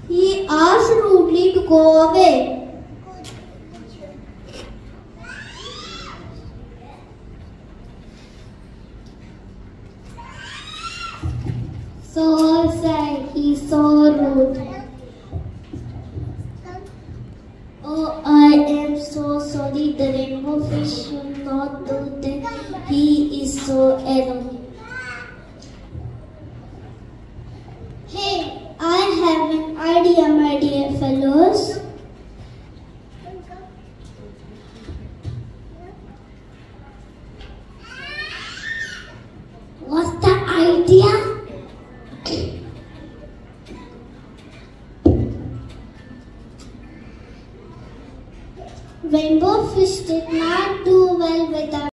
He asked rudely to go away. So sad, he's so rude. Oh, I am so sorry. The rainbow fish should not do that. He is so arrogant. Hey, I have an idea, my dear fellows. What's the idea? Rainbow fish did not do well with our